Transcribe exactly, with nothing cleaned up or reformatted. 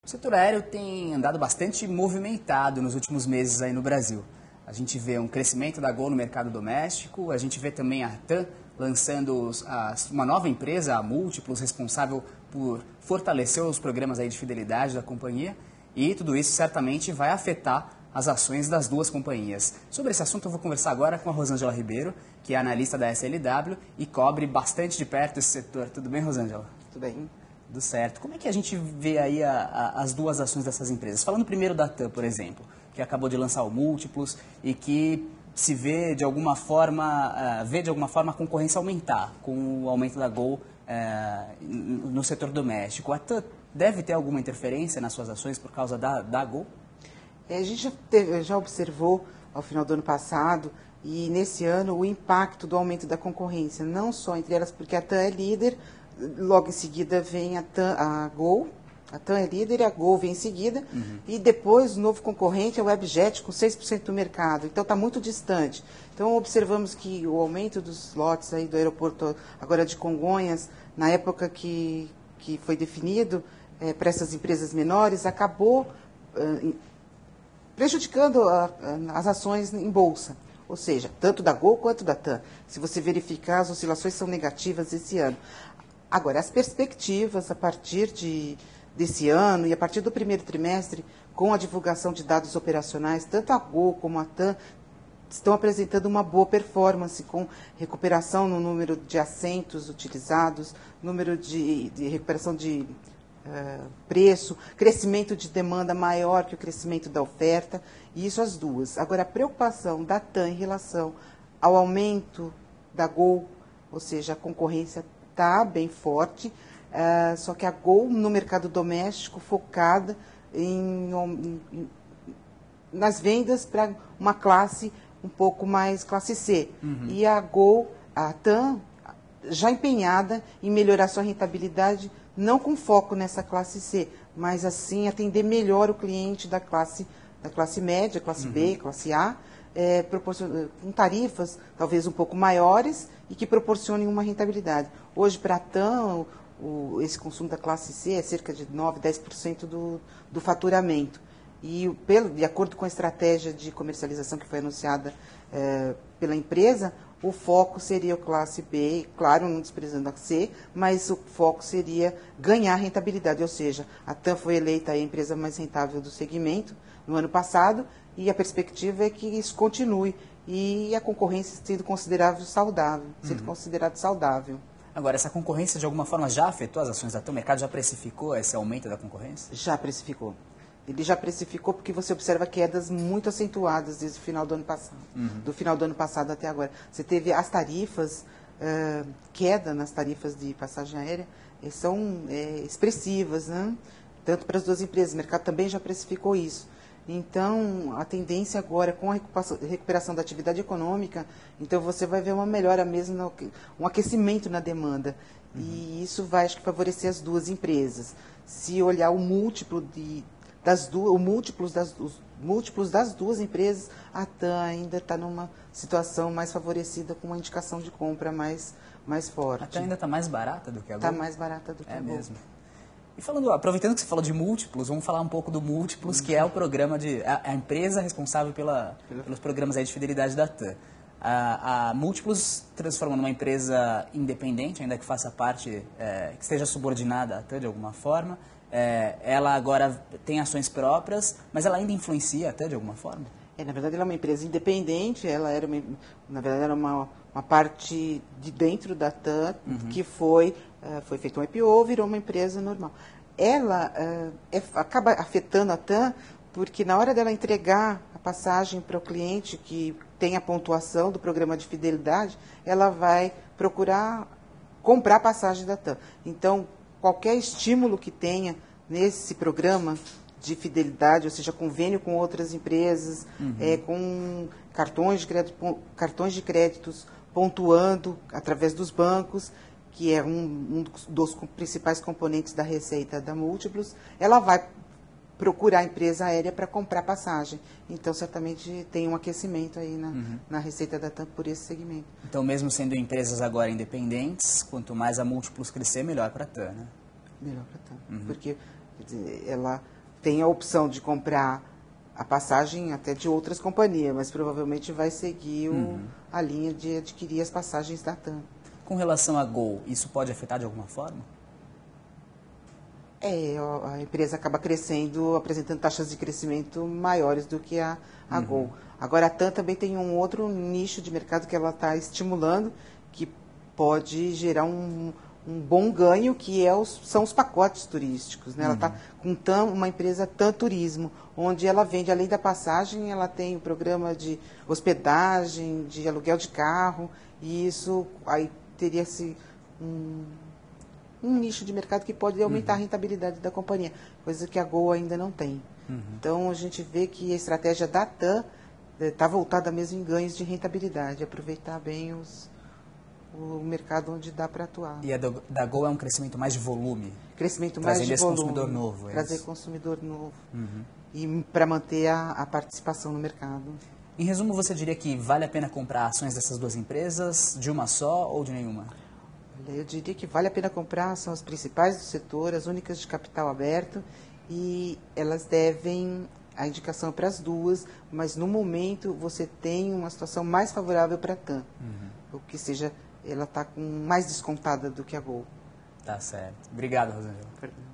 O setor aéreo tem andado bastante movimentado nos últimos meses aí no Brasil. A gente vê um crescimento da Gol no mercado doméstico, a gente vê também a TAM lançando os, as, uma nova empresa, a Múltiplos, responsável por fortalecer os programas aí de fidelidade da companhia, e tudo isso certamente vai afetar as ações das duas companhias. Sobre esse assunto eu vou conversar agora com a Rosângela Ribeiro, que é analista da S L W e cobre bastante de perto esse setor. Tudo bem, Rosângela? Tudo bem. Tudo certo. Como é que a gente vê aí a, a, as duas ações dessas empresas? Falando primeiro da TAM, por exemplo, que acabou de lançar o Múltiplos e que se vê de alguma forma, uh, vê de alguma forma a concorrência aumentar com o aumento da Gol uh, no setor doméstico. A TAM deve ter alguma interferência nas suas ações por causa da, da Gol? É, a gente já, teve, já observou ao final do ano passado e nesse ano o impacto do aumento da concorrência, não só entre elas, porque a TAM é líder, logo em seguida vem a, TAM, a Gol, a TAM é líder e a Gol vem em seguida, uhum. E depois o novo concorrente é o Webjet com seis por cento do mercado, então está muito distante. Então observamos que o aumento dos lotes aí do aeroporto agora de Congonhas, na época que, que foi definido é, para essas empresas menores, acabou uh, prejudicando a, a, as ações em bolsa. Ou seja, tanto da Gol quanto da TAM. Se você verificar, as oscilações são negativas esse ano. Agora, as perspectivas a partir de, desse ano e a partir do primeiro trimestre, com a divulgação de dados operacionais, tanto a Gol como a TAM estão apresentando uma boa performance, com recuperação no número de assentos utilizados, número de, de recuperação de uh, preço, crescimento de demanda maior que o crescimento da oferta, e isso as duas. Agora, a preocupação da TAM em relação ao aumento da Gol, ou seja, a concorrência está bem forte, uh, só que a Gol no mercado doméstico focada em, em, nas vendas para uma classe um pouco mais classe C. Uhum. E a Gol, a TAM, já empenhada em melhorar sua rentabilidade, não com foco nessa classe C, mas assim atender melhor o cliente da classe, da classe média, classe uhum. B, classe A, é, com tarifas talvez um pouco maiores e que proporcionem uma rentabilidade. Hoje, para a TAM, o, esse consumo da classe C é cerca de nove, dez por cento do, do faturamento. E, pelo, de acordo com a estratégia de comercialização que foi anunciada é, pela empresa, o foco seria a classe B, claro, não desprezando a C, mas o foco seria ganhar rentabilidade, ou seja, a TAM foi eleita a empresa mais rentável do segmento no ano passado e a perspectiva é que isso continue e a concorrência sendo considerável saudável, sendo uhum. considerado saudável. Agora, essa concorrência de alguma forma já afetou as ações da TAM? O mercado já precificou esse aumento da concorrência? Já precificou. Ele já precificou porque você observa quedas muito acentuadas desde o final do ano passado, uhum. do final do ano passado até agora. Você teve as tarifas, uh, queda nas tarifas de passagem aérea, são é, expressivas, né? Tanto para as duas empresas. O mercado também já precificou isso. Então, a tendência agora, com a recuperação da atividade econômica, então você vai ver uma melhora mesmo, um aquecimento na demanda. Uhum. E isso vai, acho que, favorecer as duas empresas. Se olhar o múltiplo de... Das duas, o múltiplos das, os múltiplos das duas empresas, a TAM ainda está numa situação mais favorecida, com uma indicação de compra mais, mais forte. A TAM ainda está mais barata do que a Gol? Está mais barata do que é a Gol. É mesmo. E falando, aproveitando que você falou de múltiplos, vamos falar um pouco do Múltiplos, uhum. que é o programa de a, a empresa responsável pela, pelos programas aí de fidelidade da TAM. A, a Múltiplos transforma numa empresa independente, ainda que faça parte, é, que esteja subordinada à TAM de alguma forma. É, ela agora tem ações próprias, mas ela ainda influencia até de alguma forma? É, na verdade, ela é uma empresa independente, ela era, uma, na verdade, era uma, uma parte de dentro da TAM, uhum. que foi, uh, foi feito um I P O, virou uma empresa normal. Ela uh, é, acaba afetando a TAM porque na hora dela entregar a passagem para o cliente que tem a pontuação do programa de fidelidade, ela vai procurar comprar a passagem da TAM. Então, qualquer estímulo que tenha nesse programa de fidelidade, ou seja, convênio com outras empresas, uhum. é, com cartões de, crédito, cartões de créditos pontuando através dos bancos, que é um, um dos principais componentes da receita da Múltiplos, ela vai procurar a empresa aérea para comprar passagem. Então, certamente, tem um aquecimento aí na, uhum. na receita da TAM por esse segmento. Então, mesmo sendo empresas agora independentes, quanto mais a Múltiplos crescer, melhor para a TAM, né? Melhor para a TAM. Uhum. Porque quer dizer, ela, tem a opção de comprar a passagem até de outras companhias, mas provavelmente vai seguir o, uhum. a linha de adquirir as passagens da TAM. Com relação à Gol, isso pode afetar de alguma forma? É, a empresa acaba crescendo, apresentando taxas de crescimento maiores do que a, a uhum. Gol. Agora, a TAM também tem um outro nicho de mercado que ela está estimulando, que pode gerar um, um bom ganho, que é os, são os pacotes turísticos. Né? Uhum. Ela está com TAM, uma empresa TAM Turismo, onde ela vende, além da passagem, ela tem o programa de hospedagem, de aluguel de carro, e isso aí teria-se um, um nicho de mercado que pode aumentar uhum. a rentabilidade da companhia, coisa que a Gol ainda não tem. Uhum. Então, a gente vê que a estratégia da TAM está voltada mesmo em ganhos de rentabilidade, aproveitar bem os, o mercado onde dá para atuar. E a do, da Gol é um crescimento mais de volume? Crescimento mais de volume. Trazer esse consumidor novo. É trazer isso? consumidor novo. Uhum. E para manter a, a participação no mercado. Em resumo, você diria que vale a pena comprar ações dessas duas empresas, de uma só ou de nenhuma? Eu diria que vale a pena comprar, são as principais do setor, as únicas de capital aberto, e elas devem a indicação para as duas, mas no momento você tem uma situação mais favorável para a TAM, uhum. o que seja, ela está mais descontada do que a Gol. Tá certo. Obrigado, Rosângela.